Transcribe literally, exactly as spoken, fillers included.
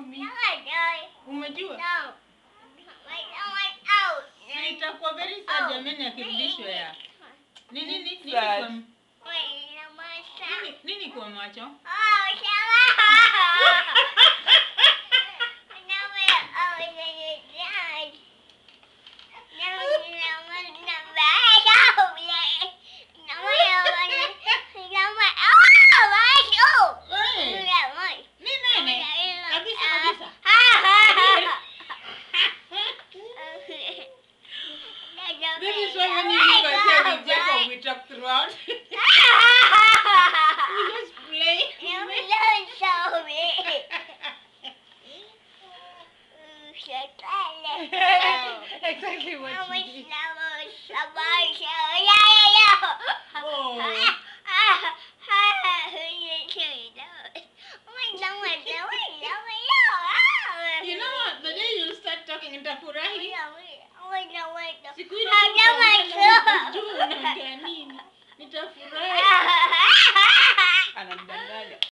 mimi. Umejua? No. Itakuwa very sad jamani akirudishwa ya. Nini nini nini kwa nini nini kwa macho? Oh, shawa. No, oh, yeah. No, no, no, no, This is why when you leave us here, we just we talk throughout. We just play. Exactly what you did. Oh. You know what? The day you start talking nitafurahi. Siku ile nitafurahi. Anamdanganya.